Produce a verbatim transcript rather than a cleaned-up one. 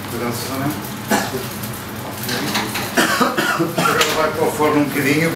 Cuidado, Susana. Agora vai para o forno um bocadinho.